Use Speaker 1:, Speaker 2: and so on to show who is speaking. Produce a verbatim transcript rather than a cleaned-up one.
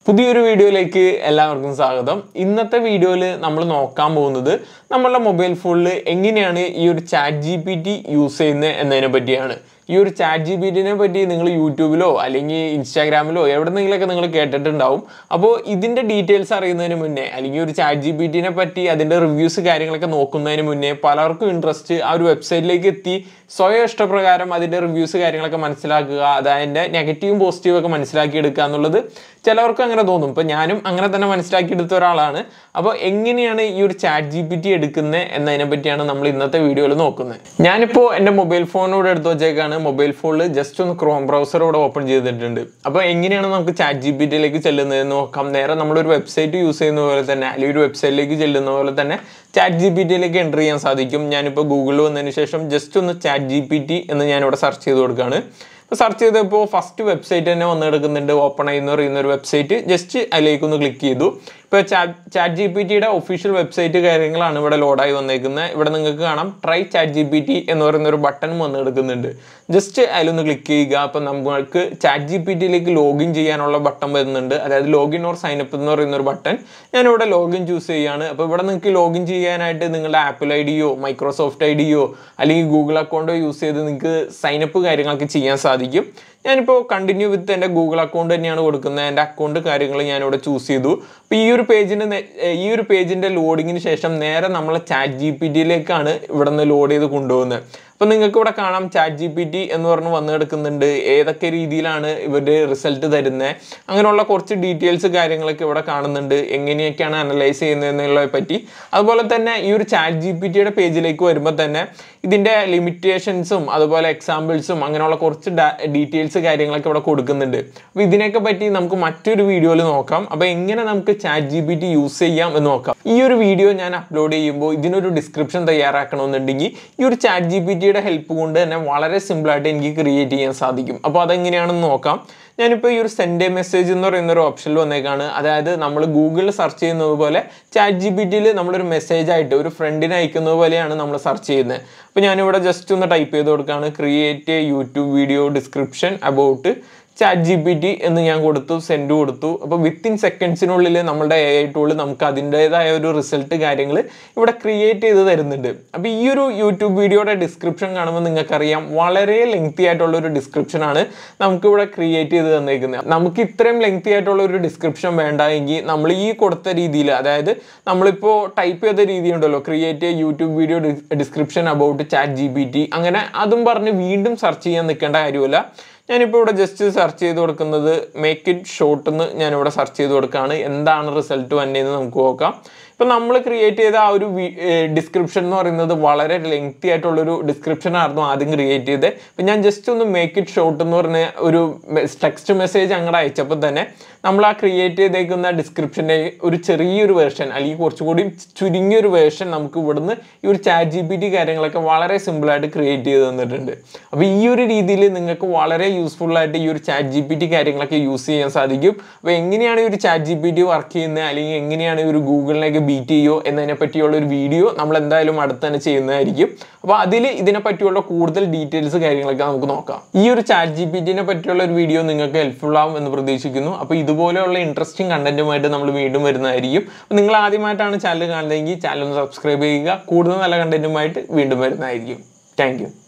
Speaker 1: പുതിയൊരു വീഡിയോയിലേക്ക് എല്ലാവർക്കും സ്വാഗതം. ഇന്നത്തെ വീഡിയോയിൽ നമ്മൾ നോക്കാൻ പോകുന്നത് നമ്മളുടെ മൊബൈൽ ഫോണിൽ എങ്ങനെയാണ് ഈ ഒരു chat G P T use ചെയ്യുന്നത് എന്നതിനെ പറ്റിയാണ്. ഈ ഒരു ചാറ്റ് ജി പി ടിനെ പറ്റി നിങ്ങൾ യൂട്യൂബിലോ അല്ലെങ്കിൽ ഇൻസ്റ്റാഗ്രാമിലോ എവിടെന്നെങ്കിലൊക്കെ നിങ്ങൾ കേട്ടിട്ടുണ്ടാവും. അപ്പോൾ ഇതിൻ്റെ ഡീറ്റെയിൽസ് അറിയുന്നതിന് മുന്നേ അല്ലെങ്കിൽ ഒരു ചാറ്റ് ജി പി ടിനെ പറ്റി അതിൻ്റെ റിവ്യൂസ് കാര്യങ്ങളൊക്കെ നോക്കുന്നതിന് മുന്നേ പലർക്കും ഇൻട്രസ്റ്റ് ആ ഒരു വെബ്സൈറ്റിലേക്ക് എത്തി സ്വയം ഇഷ്ടപ്രകാരം അതിൻ്റെ റിവ്യൂസ് കാര്യങ്ങളൊക്കെ മനസ്സിലാക്കുക, അതതിൻ്റെ നെഗറ്റീവും പോസിറ്റീവും ഒക്കെ മനസ്സിലാക്കി എടുക്കുക എന്നുള്ളത് ചിലവർക്ക് അങ്ങനെ തോന്നും. ഇപ്പം ഞാനും അങ്ങനെ തന്നെ മനസ്സിലാക്കിയെടുത്ത ഒരാളാണ്. അപ്പോൾ എങ്ങനെയാണ് ഈ ഒരു ചാറ്റ് ജി പി ടി എടുക്കുന്നത് എന്നതിനെ പറ്റിയാണ് നമ്മൾ ഇന്നത്തെ വീഡിയോയിൽ നോക്കുന്നത്. ഞാനിപ്പോൾ എൻ്റെ മൊബൈൽ ഫോണിലൂടെ എടുത്ത് വെച്ചേക്കാണ്. മൊബൈൽ ഫോണിൽ ജസ്റ്റ് ഒന്ന് ക്രോം ബ്രൗസർ ഇവിടെ ഓപ്പൺ ചെയ്തിട്ടുണ്ട്. അപ്പോൾ എങ്ങനെയാണ് നമുക്ക് ചാറ്റ് ജി പി ടിയിലേക്ക് ചെല്ലുന്നതെന്ന് നോക്കാം. നേരെ നമ്മളൊരു വെബ്സൈറ്റ് യൂസ് ചെയ്യുന്ന പോലെ തന്നെ അല്ലെങ്കിൽ ഒരു വെബ്സൈറ്റിലേക്ക് ചെല്ലുന്ന പോലെ തന്നെ ചാറ്റ് ജി പി ടിയിലേക്ക് എൻ്റർ ചെയ്യാൻ സാധിക്കും. ഞാനിപ്പോൾ ഗൂഗിളിൽ വന്നതിന് ശേഷം ജസ്റ്റ് ഒന്ന് ചാറ്റ് ജി പി ടി എന്ന് ഞാനിവിടെ സെർച്ച് ചെയ്ത് കൊടുക്കുകയാണ്. ഇപ്പോൾ സെർച്ച് ചെയ്തപ്പോൾ ഫസ്റ്റ് വെബ്സൈറ്റ് തന്നെ വന്ന് എടുക്കുന്നുണ്ട്. ഓപ്പൺ ആയി എന്ന് പറയുന്ന ഒരു വെബ്സൈറ്റ്. ജസ്റ്റ് അതിലേക്കൊന്ന് ക്ലിക്ക് ചെയ്തു. ഇപ്പോൾ ചാറ്റ് ചാറ്റ് ജി പി ടിയുടെ ഒഫീഷ്യൽ വെബ്സൈറ്റ് കാര്യങ്ങളാണ് ഇവിടെ ലോഡായി വന്നേക്കുന്നത്. ഇവിടെ നിങ്ങൾക്ക് കാണാം try chat G P T എന്ന് പറയുന്ന ഒരു ബട്ടൺ വന്ന് എടുക്കുന്നുണ്ട്. ജസ്റ്റ് അതിലൊന്ന് ക്ലിക്ക് ചെയ്യുക. അപ്പം നമുക്ക് ചാറ്റ് ജി പി ടിയിലേക്ക് ലോഗിൻ ചെയ്യാനുള്ള ബട്ടൺ വരുന്നുണ്ട്. അതായത് ലോഗിൻ ഓർ സൈനപ്പ് എന്ന് പറയുന്ന ഒരു ബട്ടൺ. ഞാനിവിടെ ലോഗിൻ ചൂസ് ചെയ്യുകയാണ്. അപ്പോൾ ഇവിടെ നിങ്ങൾക്ക് ലോഗിൻ ചെയ്യാനായിട്ട് നിങ്ങളുടെ ആപ്പിൾ ഐ ഡിയോ മൈക്രോസോഫ്റ്റ് ഐ ഡിയോ അല്ലെങ്കിൽ ഗൂഗിൾ അക്കൗണ്ടോ യൂസ് ചെയ്ത് നിങ്ങൾക്ക് സൈനപ്പ് കാര്യങ്ങളൊക്കെ ചെയ്യാൻ സാധിക്കും. ഞാനിപ്പോൾ കണ്ടിന്യൂ വിത്ത് എൻ്റെ ഗൂഗിൾ അക്കൗണ്ട് തന്നെയാണ് കൊടുക്കുന്നത്. എൻ്റെ അക്കൗണ്ട് കാര്യങ്ങൾ ഞാനിവിടെ ചൂസ് ചെയ്തു. അപ്പോൾ ഈ ഒരു പേജിൻ്റെ ഈ ഒരു പേജിൻ്റെ ലോഡിങ്ങിന് ശേഷം നേരെ നമ്മൾ ചാറ്റ് ജി പി ടിയിലേക്കാണ് ഇവിടെ നിന്ന് ലോഡ് ചെയ്ത് കൊണ്ടുപോകുന്നത്. അപ്പോൾ നിങ്ങൾക്ക് ഇവിടെ കാണാം ചാറ്റ് ജി പി ടി എന്ന് പറഞ്ഞ് വന്ന് കിടക്കുന്നുണ്ട്. ഏതൊക്കെ രീതിയിലാണ് ഇവരുടെ റിസൾട്ട് തരുന്നത്, അങ്ങനെയുള്ള കുറച്ച് ഡീറ്റെയിൽസ് കാര്യങ്ങളൊക്കെ ഇവിടെ കാണുന്നുണ്ട്. എങ്ങനെയൊക്കെയാണ് അനലൈസ് ചെയ്യുന്നതെന്നുള്ളതിനെ പറ്റി. അതുപോലെ തന്നെ ഈ ഒരു ചാറ്റ് ജി പി ടിയുടെ പേജിലേക്ക് വരുമ്പോൾ തന്നെ ഇതിൻ്റെ ലിമിറ്റേഷൻസും അതുപോലെ എക്സാമ്പിൾസും അങ്ങനെയുള്ള കുറച്ച് ഡീറ്റെയിൽസ് കാര്യങ്ങളൊക്കെ ഇവിടെ കൊടുക്കുന്നുണ്ട്. അപ്പോൾ ഇതിനൊക്കെ പറ്റി നമുക്ക് മറ്റൊരു വീഡിയോയിൽ നോക്കാം. അപ്പോൾ എങ്ങനെ നമുക്ക് chat G P T use ചെയ്യാം എന്ന് നോക്കാം. ഈ ഒരു വീഡിയോ ഞാൻ അപ്ലോഡ് ചെയ്യുമ്പോൾ ഇതിനൊരു ഡിസ്ക്രിപ്ഷൻ തയ്യാറാക്കണമെന്നുണ്ടെങ്കിൽ ഈ ഒരു ചാറ്റ് ജി പി ടിയുടെ ഹെൽപ്പ് കൊണ്ട് തന്നെ വളരെ സിമ്പിളായിട്ട് എനിക്ക് ക്രിയേറ്റ് ചെയ്യാൻ സാധിക്കും. അപ്പോൾ അതെങ്ങനെയാണെന്ന് നോക്കാം. ഞാനിപ്പോൾ ഈ ഒരു സെൻഡ് എ മെസ്സേജ് എന്ന് പറയുന്ന ഒരു ഓപ്ഷനിൽ വന്നേക്കാണ്. അതായത് നമ്മൾ ഗൂഗിളിൽ സെർച്ച് ചെയ്യുന്നത് പോലെ ചാറ്റ് ജി പി ടിയിൽ നമ്മളൊരു മെസ്സേജ് ആയിട്ട് ഒരു ഫ്രണ്ടിനെ അയക്കുന്നത് പോലെയാണ് നമ്മൾ സെർച്ച് ചെയ്യുന്നത്. അപ്പോൾ ഞാനിവിടെ ജസ്റ്റ് ഒന്ന് ടൈപ്പ് ചെയ്ത് കൊടുക്കുകയാണ് create a YouTube video description about chat G P T എന്ന് ഞാൻ കൊടുത്തു, സെൻഡ് കൊടുത്തു. അപ്പോൾ വിത്തിൻ സെക്കൻഡ്സിനുള്ളിൽ നമ്മുടെ എ ഐ ടൂൾ നമുക്ക് അതിൻ്റേതായ ഒരു റിസൾട്ട് കാര്യങ്ങൾ ഇവിടെ ക്രിയേറ്റ് ചെയ്ത് തരുന്നുണ്ട്. അപ്പോൾ ഈ ഒരു യൂട്യൂബ് വീഡിയോയുടെ ഡിസ്ക്രിപ്ഷൻ കാണുമ്പോൾ നിങ്ങൾക്കറിയാം വളരെ ലെങ്തി ആയിട്ടുള്ള ഒരു ഡിസ്ക്രിപ്ഷനാണ് നമുക്കിവിടെ ക്രിയേറ്റ് ചെയ്ത് തന്നേക്കുന്നത്. നമുക്ക് ഇത്രയും ലെങ്തി ആയിട്ടുള്ള ഒരു ഡിസ്ക്രിപ്ഷൻ വേണ്ട എങ്കിൽ നമ്മൾ ഈ കൊടുത്ത രീതിയിൽ, അതായത് നമ്മളിപ്പോൾ ടൈപ്പ് ചെയ്ത രീതി ഉണ്ടല്ലോ, create YouTube video description about chat G P T, അങ്ങനെ അതും പറഞ്ഞ് വീണ്ടും സെർച്ച് ചെയ്യാൻ നിൽക്കേണ്ട കാര്യമില്ല. ഞാനിപ്പോൾ ഇവിടെ ജസ്റ്റ് സെർച്ച് ചെയ്ത് കൊടുക്കുന്നത് മേക്ക് ഇറ്റ് ഷോർട്ട് എന്ന് ഞാനിവിടെ സെർച്ച് ചെയ്ത് കൊടുക്കുകയാണ്. എന്താണ് റിസൾട്ട് വന്നതെന്ന് നമുക്ക് നോക്കാം. ഇപ്പം നമ്മൾ ക്രിയേറ്റ് ചെയ്ത ആ ഒരു ഡിസ്ക്രിപ്ഷൻ എന്ന് പറയുന്നത് വളരെ ലെങ്തി ആയിട്ടുള്ളൊരു ഡിസ്ക്രിപ്ഷനായിരുന്നു ആദ്യം ക്രിയേറ്റ് ചെയ്തത്. അപ്പം ഞാൻ ജസ്റ്റ് ഒന്ന് മേക്ക് ഇറ്റ് ഷോർട്ട് എന്ന് പറഞ്ഞ ഒരു ടെക്സ്റ്റ് മെസ്സേജ് അങ്ങോട്ട് അയച്ചപ്പോൾ തന്നെ നമ്മൾ ആ ക്രിയേറ്റ് ചെയ്തേക്കുന്ന ഡിസ്ക്രിപ്ഷൻ്റെ ഒരു ചെറിയൊരു വേർഷൻ അല്ലെങ്കിൽ കുറച്ചുകൂടി ചുരുങ്ങിയൊരു വേർഷൻ നമുക്ക് ഇവിടുന്ന് ഈ ഒരു ചാറ്റ് ജി പി ടി കാര്യങ്ങളൊക്കെ വളരെ സിമ്പിളായിട്ട് ക്രിയേറ്റ് ചെയ്ത് തന്നിട്ടുണ്ട്. അപ്പോൾ ഈ ഒരു രീതിയിൽ നിങ്ങൾക്ക് വളരെ യൂസ്ഫുള്ളായിട്ട് ഈ ഒരു ചാറ്റ് ജി പി ടി കാര്യങ്ങളൊക്കെ യൂസ് ചെയ്യാൻ സാധിക്കും. അപ്പോൾ എങ്ങനെയാണ് ഈ ഒരു chat G P T work ചെയ്യുന്നത് അല്ലെങ്കിൽ എങ്ങനെയാണ് ഈ ഒരു ഗൂഗിളിലേക്ക് ബീറ്റ് ചെയ്യോ എന്നതിനെ പറ്റിയുള്ള ഒരു വീഡിയോ നമ്മൾ എന്തായാലും അടുത്ത് തന്നെ ചെയ്യുന്നതായിരിക്കും. അപ്പോൾ അതിൽ ഇതിനെ പറ്റിയുള്ള കൂടുതൽ ഡീറ്റെയിൽസ് കാര്യങ്ങളൊക്കെ നമുക്ക് നോക്കാം. ഈ ഒരു ചാറ്റ് ജി പി ടിനെ പറ്റിയുള്ള ഒരു വീഡിയോ നിങ്ങൾക്ക് ഹെൽപ്ഫുൾ ആവും എന്ന് പ്രതീക്ഷിക്കുന്നു. അപ്പോൾ ഇതുപോലെയുള്ള ഇൻട്രസ്റ്റിംഗ് കണ്ടന്റുമായിട്ട് നമ്മൾ വീണ്ടും വരുന്നതായിരിക്കും. അപ്പോൾ നിങ്ങൾ ആദ്യമായിട്ടാണ് ചാനൽ കാണുന്നതെങ്കിൽ ചാനൽ ഒന്ന് സബ്സ്ക്രൈബ് ചെയ്യുക. കൂടുതൽ നല്ല കണ്ടന്റുമായിട്ട് വീണ്ടും വരുന്നതായിരിക്കും. Thank U.